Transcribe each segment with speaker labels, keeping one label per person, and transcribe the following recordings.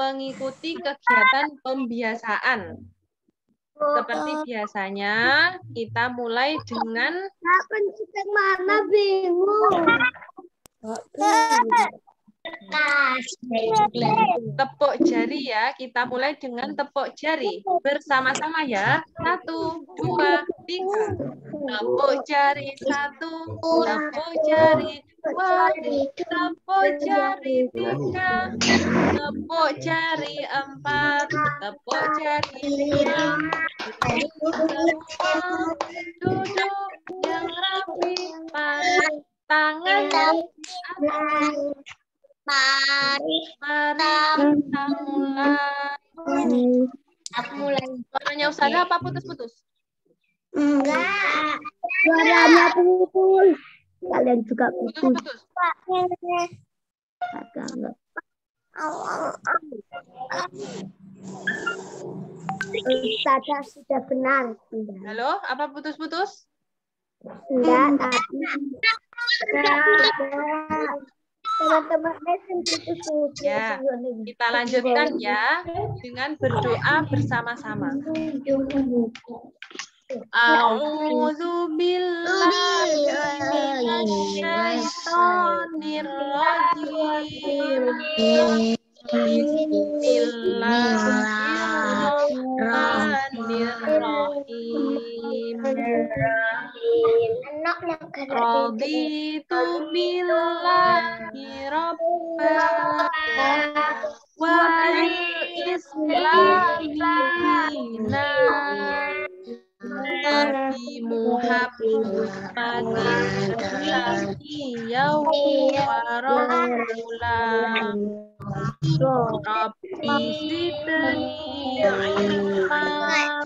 Speaker 1: mengikuti kegiatan pembiasaan. Seperti biasanya, kita mulai dengan
Speaker 2: mana bingung.
Speaker 1: tepuk jari ya. Kita mulai dengan tepuk jari. Bersama-sama ya. 1, 2, 3. Tepuk jari 1, tepuk jari 2, tepuk jari 3, tepuk jari 4, tepuk jari 5. Semua duduk yang rapi, tangan
Speaker 2: Mari
Speaker 1: kita mulai. Suaranya Ustazah apa putus-putus?
Speaker 2: Enggak. Suaranya putus. Kalian juga putus. Ustazah sudah benar.
Speaker 1: Halo, apa putus-putus?
Speaker 2: Enggak, tapi teman-teman putus.
Speaker 1: Ya, kita lanjutkan ya dengan berdoa bersama-sama. A'udzu billahi minasyaitonir rajim. Bismillahirrahmanirrahim. Raditu billahi rabban wa islami dinan. Nabi Muhammadin nabiyyan wa rasulan. Rabbi zidni ilman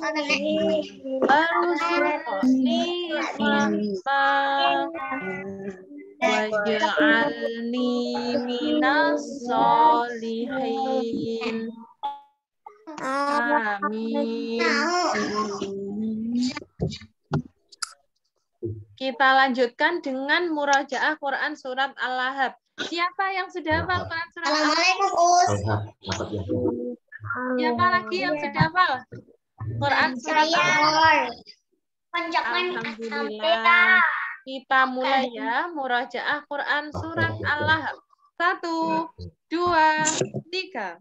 Speaker 1: warzuqni fahman waj'alni minas sholihin. Amin. Kita lanjutkan dengan murajaah Quran surat Al-Lahab. Siapa yang sudah hafal Quran surat Al-Lahab? Siapa lagi yang sudah hafal Quran surat Al-Lahab? Alhamdulillah. Kita mulai ya murajaah Quran surat Al-Lahab. 1, 2, 3.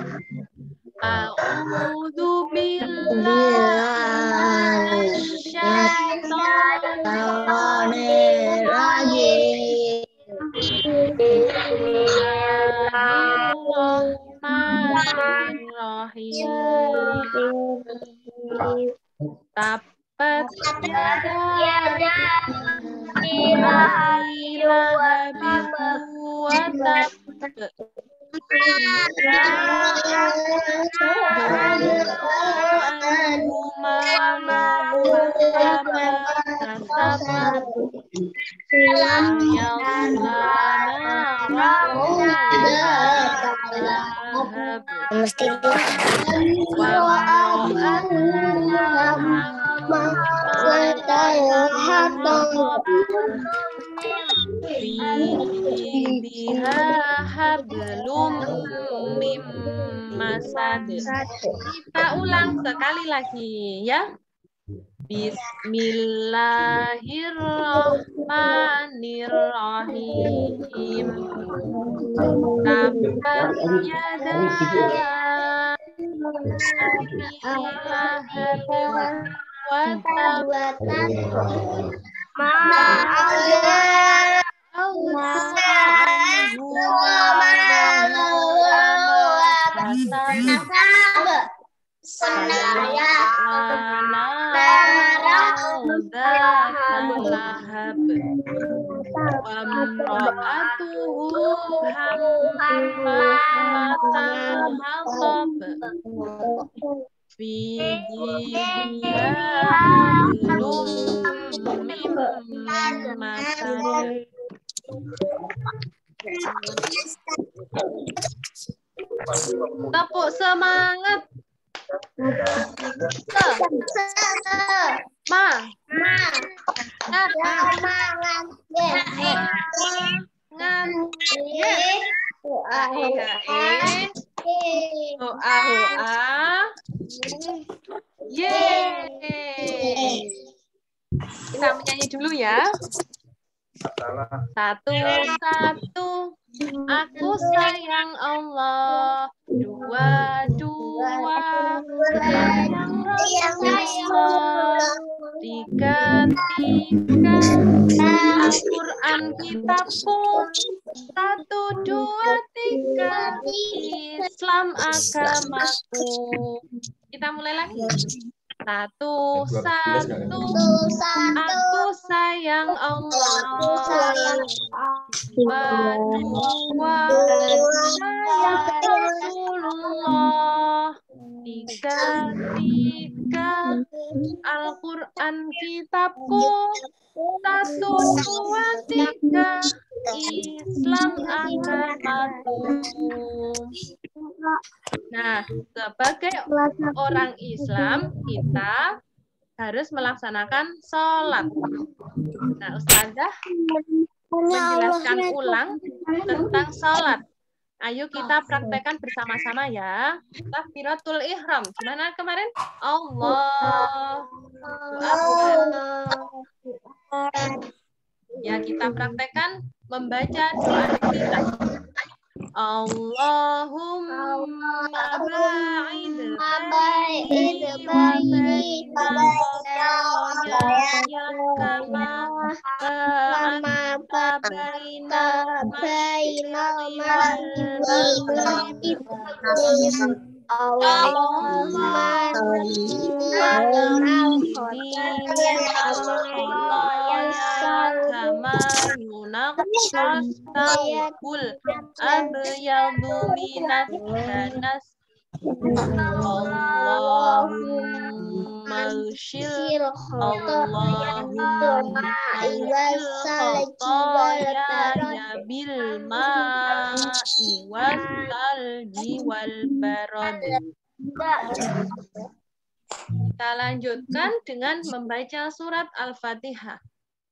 Speaker 1: A'udzu billahi minasyaitonir rajim. Bismillahirrahmanirrahim. Tabat yada lahabin wa tab. Kita ulang sekali lagi ya. Bismillahirrahmanirrahim. Tabat yada tepuk semangat. Hoa. Yeay. Kita menyanyi dulu ya. Satu, satu. Aku sayang Allah. Dua, dua. Sayang Rasulullah. Tiga, tiga. Al-Quran kitabku. Satu, dua, tiga. Islam agamaku. Kita mulai lagi. Satu, satu. Aku sayang Allah. Dua, dua. Sayang Rasulullah. Tiga, tiga. Al-Quran kitabku. Satu, dua, tiga. Islam agamaku. Nah, sebagai orang Islam, kita harus melaksanakan sholat. Nah, Ustazah menjelaskan ulang tentang sholat. Ayo kita praktekkan bersama-sama ya. Takbiratul ihram. Gimana kemarin? Allah. Ya, kita praktekkan membaca doa kita. Allahumma ba'id baini wa baina khataaya kama ba'adta baina maghribi Allahumma kama yunaqas tawbul abyadu minad danas Allahumma ushil Allahumma khataya bil ma'i wal salji wal barad. Kita lanjutkan dengan membaca surat Al-Fatihah.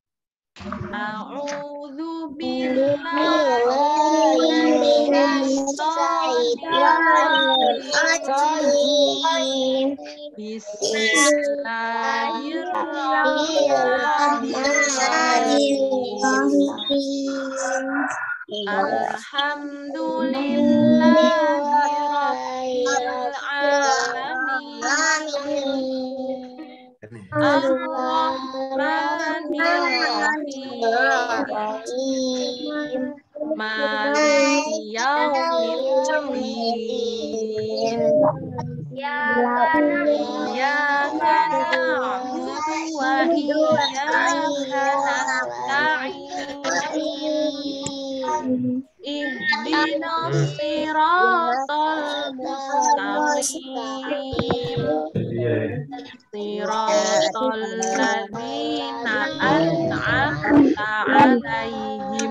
Speaker 1: A'udzu billahi minasyaitonir Bismillahirrahmanirrahim. Alhamdulillahirabbil alamin. Ar-Rahmanir-Rahim. Maliki yaumiddin. Iyyaka na'budu wa iyyaka nasta'in. Ihdinas siratal mustaqim. Siratal ladzina an'amta 'alaihim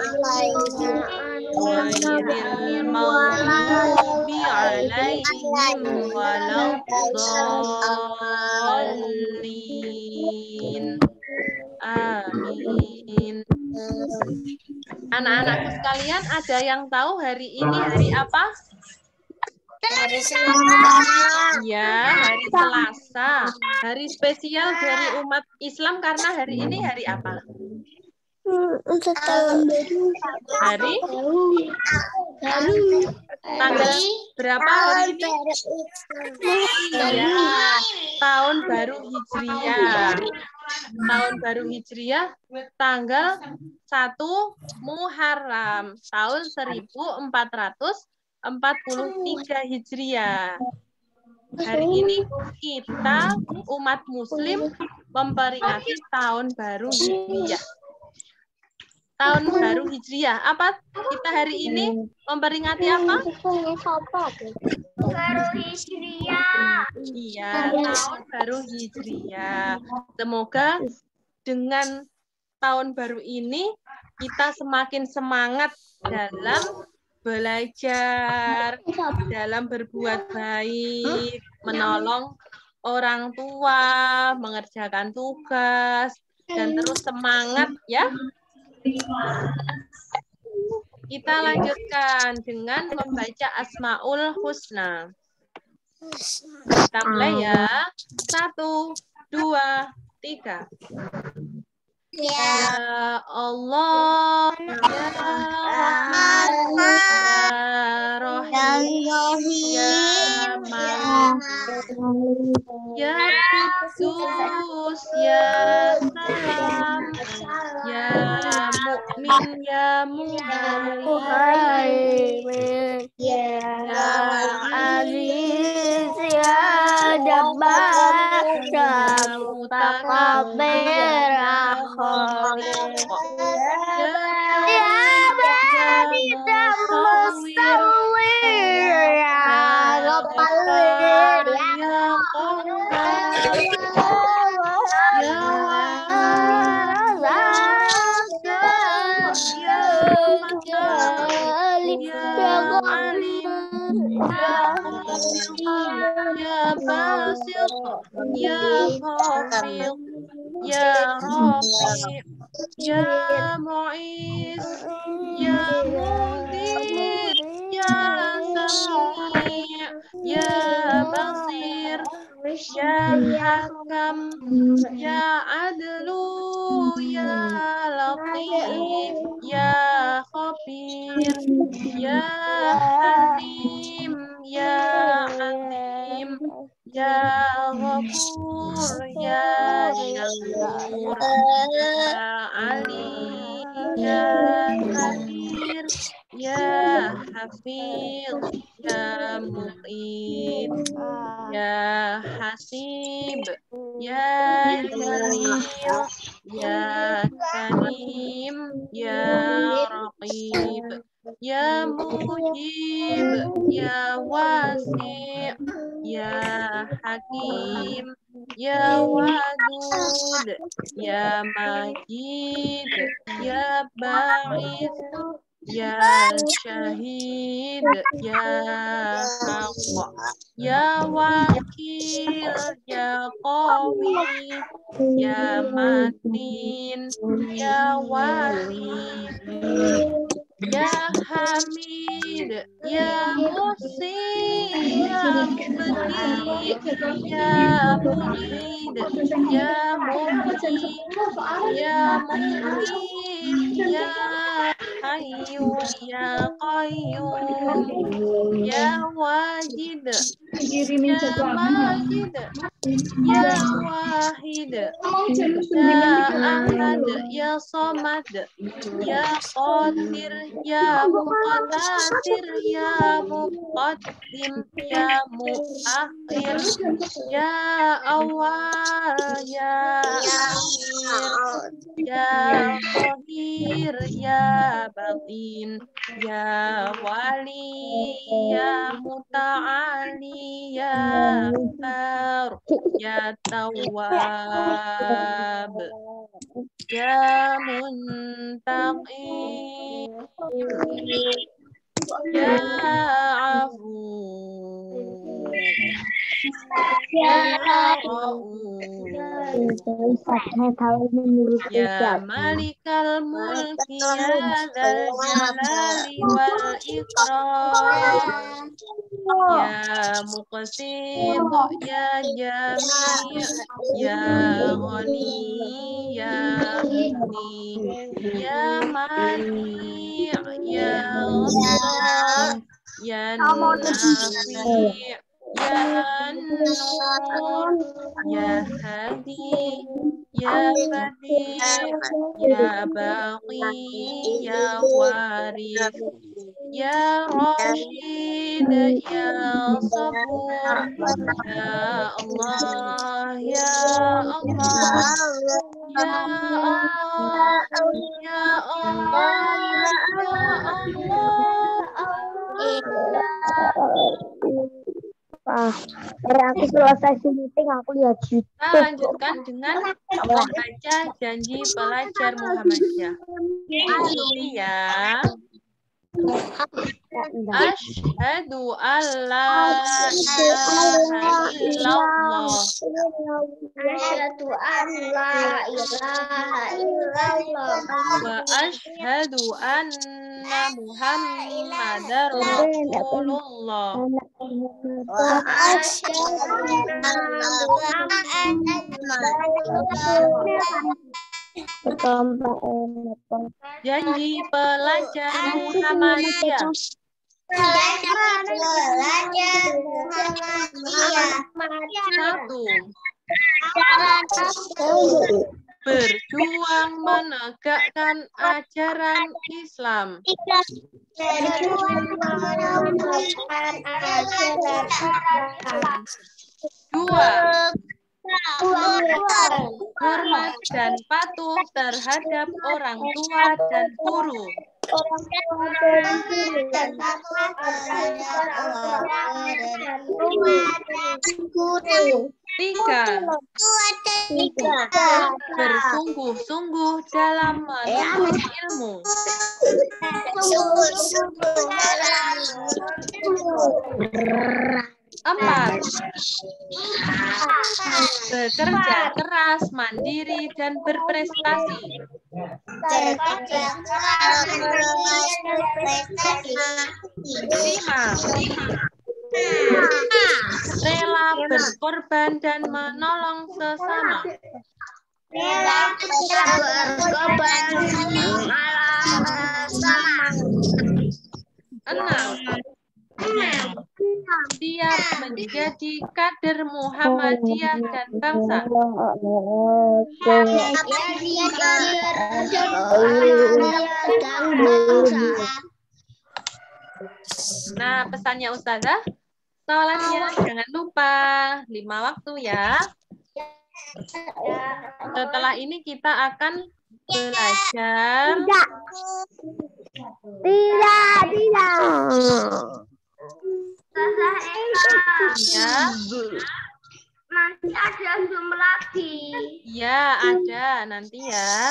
Speaker 1: ghairil maghdubi 'alaihim waladdallin. Amin. Anak-anakku sekalian, ada yang tahu hari ini hari apa?
Speaker 2: Hari Selasa.
Speaker 1: Ya, hari Selasa. Hari spesial dari umat Islam karena hari ini hari apa? Hari? Tanggal berapa hari ini? Ya, tahun baru Hijriah. Tahun baru Hijriah tanggal 1 Muharram tahun 1443 Hijriah. Hari ini kita umat Muslim memperingati tahun baru Hijriah. Tahun baru Hijriah. Apa kita hari ini memperingati apa?
Speaker 2: Baru Hijriah.
Speaker 1: Iya, tahun baru Hijriah. Semoga dengan tahun baru ini kita semakin semangat dalam belajar, dalam berbuat baik, menolong orang tua, mengerjakan tugas, dan terus semangat ya. Kita lanjutkan dengan membaca Asmaul Husna. Kita mulai ya. 1, 2, 3. Ya Allah, ya Rahman, ya Rahim, ya Malik, ya Kudus, ya Salam, ya Mukmin, ya Muhaimin, ya Aziz, ya Jabbar, ya Mutakabbir, ya Khaliq, ya Bani, ya Musawwir, ya Ghaffar, ya Qahhar, ya Razzaq, ya Fattah, ya Alim, ya Qabil, ya Basit, ya Khafiq, ya Rafi', ya Mu'is, ya Mughith, ya Sami', ya Basir, ya Hakam, ya Adlu, ya Latif, ya Khabir, ya Halim, ya Alim, ya Ghafur, ya Syakur, ya Ali, ya Kabir, ya Hafiz, ya Muqit, ya Hasib, ya Jalil, ya Karim, ya Raqib, ya Mujib, ya Wasi', ya Hakim, ya Wadud, ya Majid, ya Ba'is, ya Syahid, ya Haqq, ya Wakil, ya Qawi, ya Matin, ya Wali, ya Hamid, ya Muhsi, ya Mubdi, ya Mu'id, ya Mubdi, ya Mu'id, ya Hayyu, ya Qayyum, ya Wajid, ya Majid, ya Wahid, ya Ahad, ya Samad, ya Qadir, ya Muqtadir, ya Muqaddim, ya Muakhir, ya Awal, ya Akhir, ya Qahir, ya Batin, ya Wali, ya Muta'ali, ya Bar, ya Tawwab, ya Muntaqim, ya Afu, ya Ra'uf, ya Malikal Mulki, ya Dzal Jalali wal Ikram, ya Muqsit, ya Jami', ya Ghani, ya Ghani, ya Mani', ya Ghaffar, ya Nafi', ya Nur, ya Hadi, ya Badi, ya Baqi, ya Warith, ya Rashid, ya Sabur, ya Allah, ya Allah, ya Allah, ya Allah, ya Allah.
Speaker 2: Aku selesai meeting, aku lihat YouTube.
Speaker 1: Kita lanjutkan dengan membaca janji pelajar Muhammadiyah. Ya. Asyhadu an la ilaha illallah.
Speaker 2: Asyhadu an la ilaha illallah.
Speaker 1: Wa asyhadu anna Muhammadar Rasulullah.
Speaker 2: Wa asyhadu anna
Speaker 1: Janji pelajar Muhammadiyah. Satu. Berjuang menegakkan ajaran Islam. Dua. Hormat dan patuh terhadap orang tua dan guru. Tiga. Bersungguh-sungguh dalam menuntut ilmu. Empat. Bekerja keras, mandiri, dan berprestasi. Lima. Rela berkorban dan menolong sesama. Enam. Siap menjadi kader Muhammadiyah dan bangsa. Nah, pesannya Ustazah, sholatnya jangan lupa 5 waktu ya. Setelah ini kita akan belajar.
Speaker 2: Tidak.
Speaker 1: Ya.
Speaker 2: Masih ada Zoom lagi.
Speaker 1: Ya, ada nanti ya.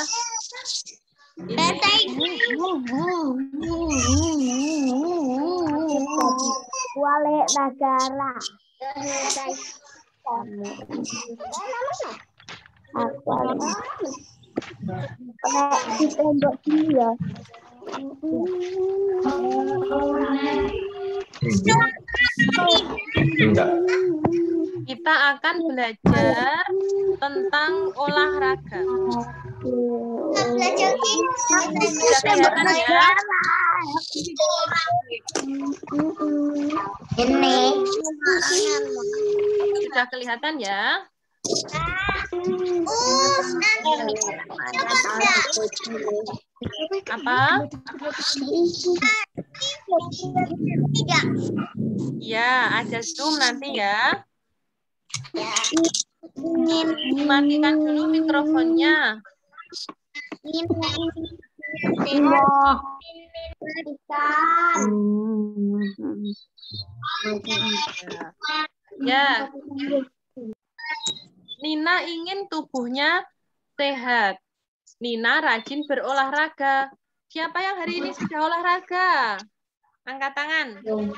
Speaker 2: Wale negara. Di tembok dia.
Speaker 1: Kita akan belajar tentang olahraga. Sudah kelihatan ya?
Speaker 2: Ini.
Speaker 1: Sudah kelihatan ya? Apa? Ya, ada Zoom nanti ya. Matikan dulu mikrofonnya. Ya. Nina ingin tubuhnya sehat. Nina rajin berolahraga. Siapa yang hari ini sudah olahraga? Angkat tangan.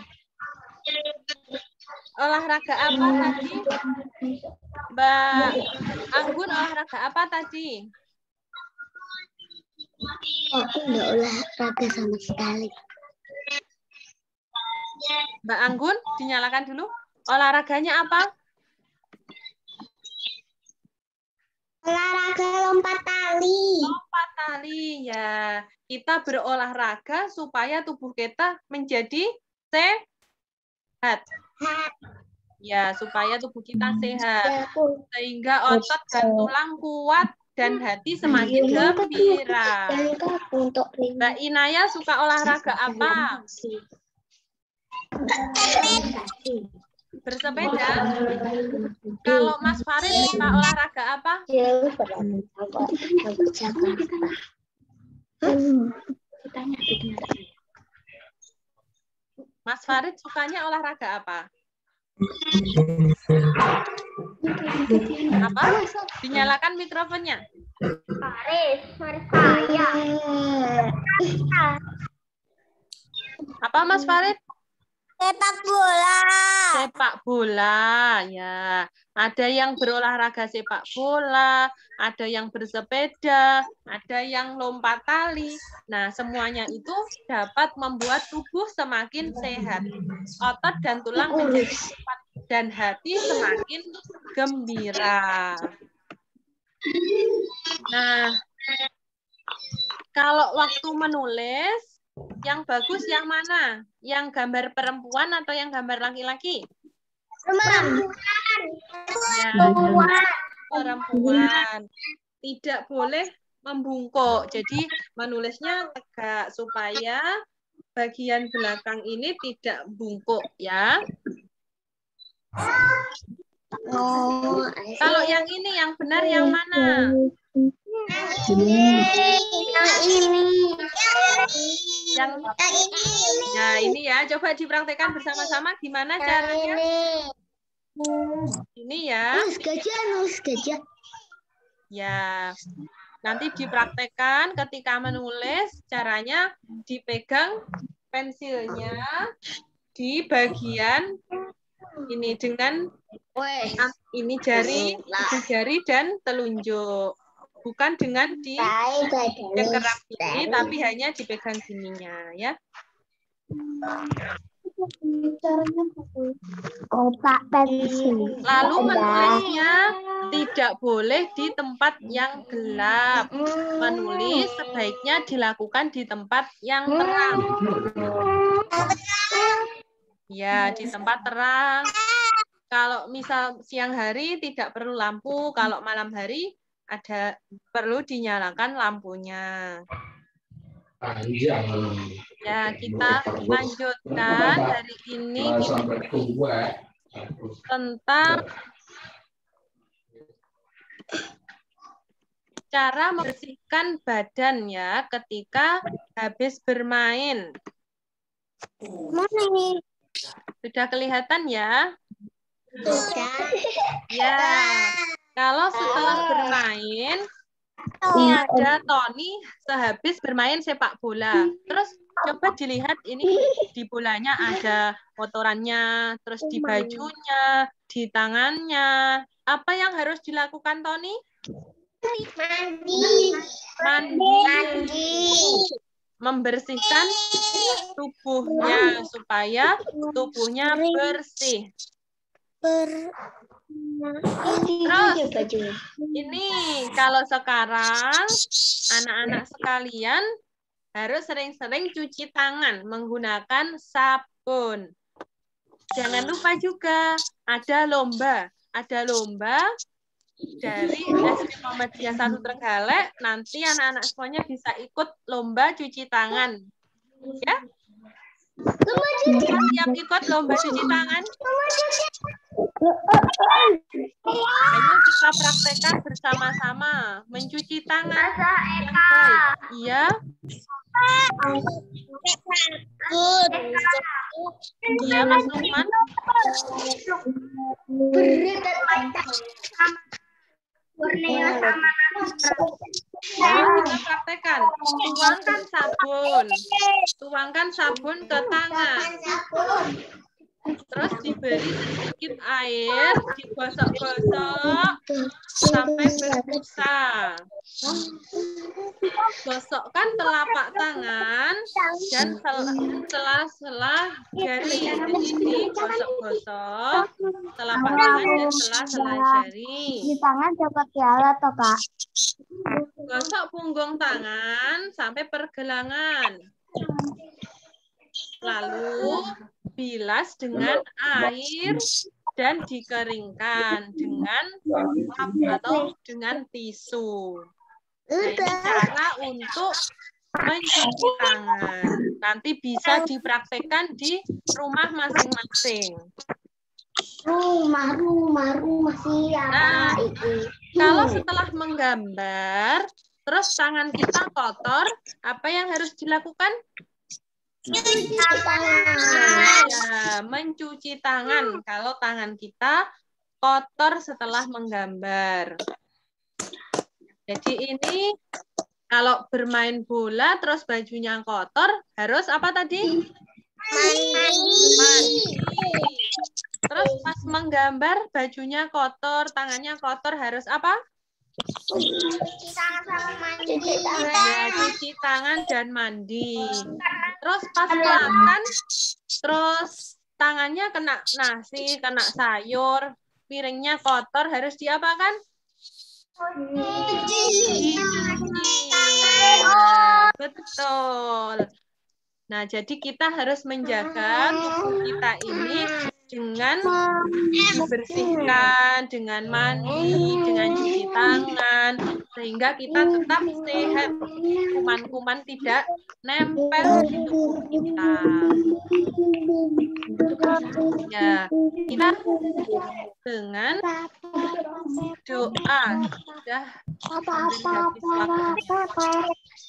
Speaker 1: Olahraga apa tadi? Mbak Anggun olahraga apa tadi?
Speaker 2: Aku nggak olahraga sama sekali.
Speaker 1: Mbak Anggun, dinyalakan dulu. Olahraganya apa?
Speaker 2: Olahraga lompat tali.
Speaker 1: Lompat tali, ya. Kita berolahraga supaya tubuh kita menjadi sehat. Ya, supaya tubuh kita sehat. Sehingga otot dan tulang kuat dan hati semakin gembira. Mbak Inaya suka olahraga apa? Bersepeda. Kalau Mas Farid suka olahraga apa? Mas Farid sukanya olahraga apa? Apa? Dinyalakan mikrofonnya.
Speaker 2: Farid saya.
Speaker 1: Apa Mas Farid?
Speaker 2: Sepak bola.
Speaker 1: Sepak bola, ya. Ada yang berolahraga sepak bola, ada yang bersepeda, ada yang lompat tali. Nah, semuanya itu dapat membuat tubuh semakin sehat. Otot dan tulang menjadi kuat dan hati semakin gembira. Nah, kalau waktu menulis, yang bagus yang mana? Yang gambar perempuan atau yang gambar laki-laki?
Speaker 2: Perempuan.
Speaker 1: Ya, perempuan. Tidak boleh membungkuk. Jadi menulisnya tegak supaya bagian belakang ini tidak bungkuk ya. Kalau yang ini yang benar yang mana?
Speaker 2: Yang ini.
Speaker 1: Yang Nah, ini ya, coba dipraktekkan bersama-sama gimana caranya. Ini ya.
Speaker 2: Nulis gajah.
Speaker 1: Ya. Nanti dipraktekkan ketika menulis, caranya dipegang pensilnya di bagian ini dengan ini jari, ujung jari dan telunjuk. Bukan dengan di cengkeram ini, tapi hanya dipegang gininya ya.
Speaker 2: Kotak pensil.
Speaker 1: Lalu menulisnya tidak boleh di tempat yang gelap. Menulis sebaiknya dilakukan di tempat yang terang. Ya, di tempat terang. Kalau misal siang hari tidak perlu lampu, kalau malam hari perlu dinyalakan lampunya. Ya, kita lanjutkan hari ini tentang cara membersihkan badan ya ketika habis bermain.
Speaker 2: Mana ini?
Speaker 1: Sudah kelihatan ya?
Speaker 2: Sudah.
Speaker 1: Ya. Kalau setelah bermain, ini ada Tony sehabis bermain sepak bola. Terus coba dilihat ini di bolanya ada kotorannya, terus di bajunya, di tangannya. Apa yang harus dilakukan Tony? Mandi. Membersihkan tubuhnya supaya tubuhnya bersih. Terus ini kalau sekarang anak-anak sekalian harus sering-sering cuci tangan menggunakan sabun. Jangan lupa juga ada lomba dari SD Muhammadiyah 1 Trenggalek. Nanti anak-anak semuanya bisa ikut lomba cuci tangan. Ya? Siap ikut lomba cuci tangan? Ayo kita praktekkan bersama-sama mencuci tangan yang baik. Iya. Iya, Mas Lukman. Ayo kita praktekkan. Tuangkan sabun ke tangan. Terus diberi sedikit air, digosok-gosok sampai berbusa. Gosokkan telapak tangan dan sela-sela jari. Ini gosok-gosok telapak tangan dan sela-sela jari.
Speaker 2: Di tangan dapat piala toh, Kak?
Speaker 1: Gosok punggung tangan sampai pergelangan. Lalu bilas dengan air dan dikeringkan dengan lap atau dengan tisu. Nah, ini cara untuk mencuci tangan. Nanti bisa dipraktekkan di rumah masing-masing.
Speaker 2: Rumah siapa
Speaker 1: Nah,
Speaker 2: itu?
Speaker 1: kalau setelah menggambar, terus tangan kita kotor, apa yang harus dilakukan? Ya, mencuci tangan kalau tangan kita kotor setelah menggambar. Jadi ini kalau bermain bola terus bajunya kotor, harus apa tadi? Mandi. Terus pas menggambar bajunya kotor, tangannya kotor, harus apa?
Speaker 2: Cuci tangan sama mandi.
Speaker 1: Ya, cuci tangan dan mandi. Terus pas makan, terus tangannya kena nasi, kena sayur, piringnya kotor, harus diapakan? Dicuci. Nah, betul. Nah, jadi kita harus menjaga tubuh kita ini dengan dibersihkan, dengan mandi, dengan cuci tangan, sehingga kita tetap sehat. Kuman-kuman tidak nempel di tubuh kita. Ya, kita dengan doa sudah hampir habis waktu.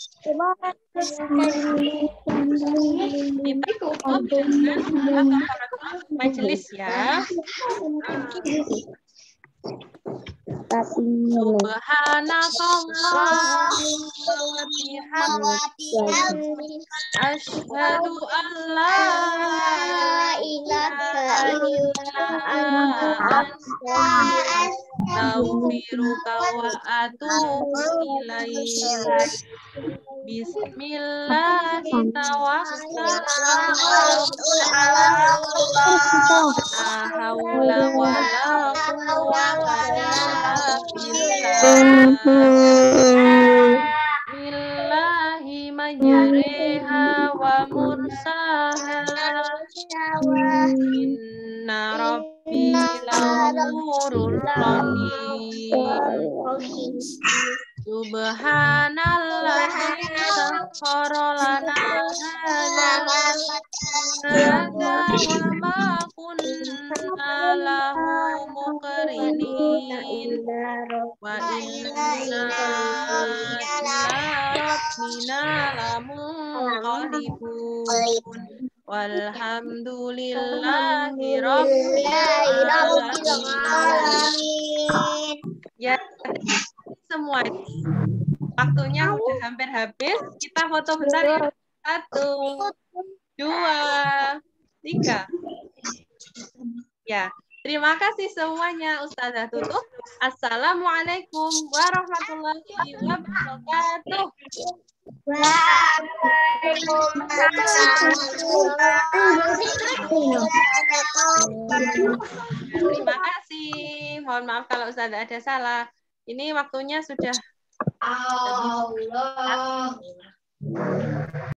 Speaker 1: Kita tutup dengan doa kafaratul majelis ya. Subhanakallahumma wa bihamdika asyhadu an la ilaha illa anta astaghfiruka wa atubu ilaik. Bismillahirrahmanirrahim. La haula wala quwwata illa billah. Bismillahi majriha wa mursaha. Inna rabbi ghafurur rahim. Subhanalladzi sakhkhara lana hadza wa ma kunna lahu muqrinin wa inna ila rabbina lamunqalibun walhamdulillahi rabbil alamin. Ya, semua waktunya udah hampir habis. Kita foto bentar ya. 1, 2, 3. Ya, terima kasih semuanya. Ustazah tutup. Assalamualaikum warahmatullahi wabarakatuh. Terima kasih. Mohon maaf kalau Ustazah ada salah. Ini waktunya sudah habis.